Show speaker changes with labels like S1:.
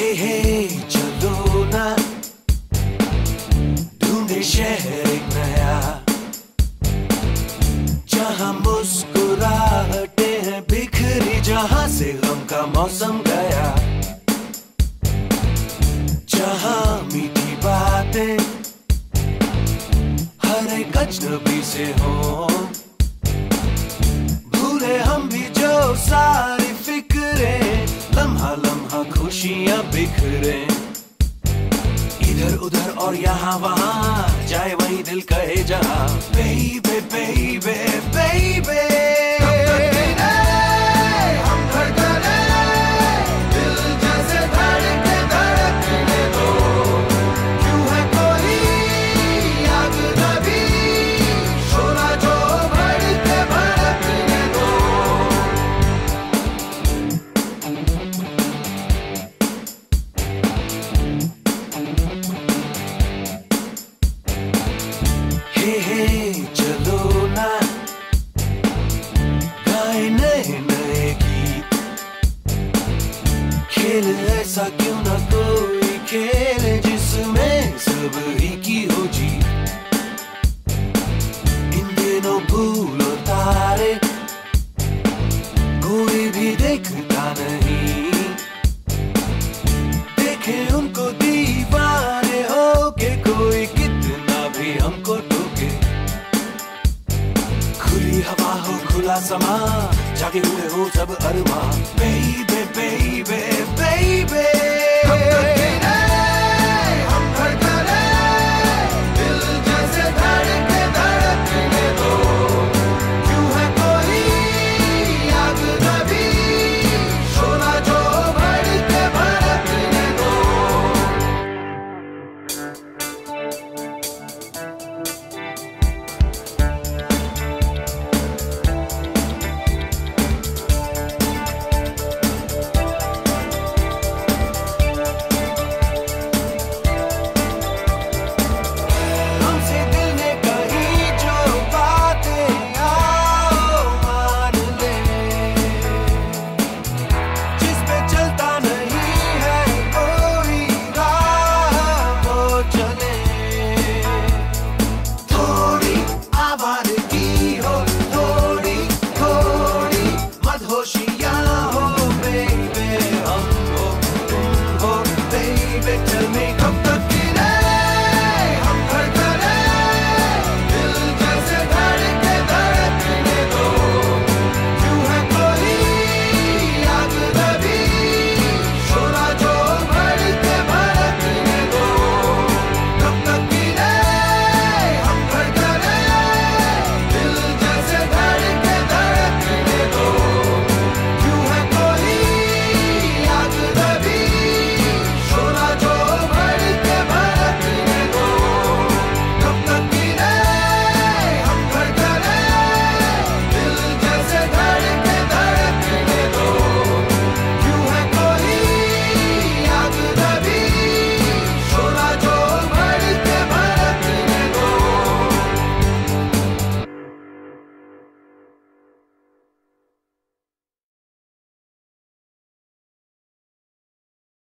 S1: हे चलो ना ढूंढे शहर एक नया, जहां मुस्कुराहटे हैं बिखरी, जहां से गम का मौसम गया, जहां मीठी बातें हर एक अजनबी से हो, भूले हम भी जो सारी फिक्रें, लम्हा लम्हा खुशियां बिखरे, इधर उधर और यहाँ वहाँ, जाए वही दिल कहे जहाँ, बेबे बेबे बेबे चलो ना गाए नए नए गीत, खेल ऐसा क्यों ना कोई खेल जिसमें सब ही की हो जीत, इन दिनों भूलो तारे कोई भी देखता नहीं, देखे उनको दीवाने हो के कोई कितना भी हमको टोके, खुली हवा हो खुला समा, जागे हुए हो सब अरमा।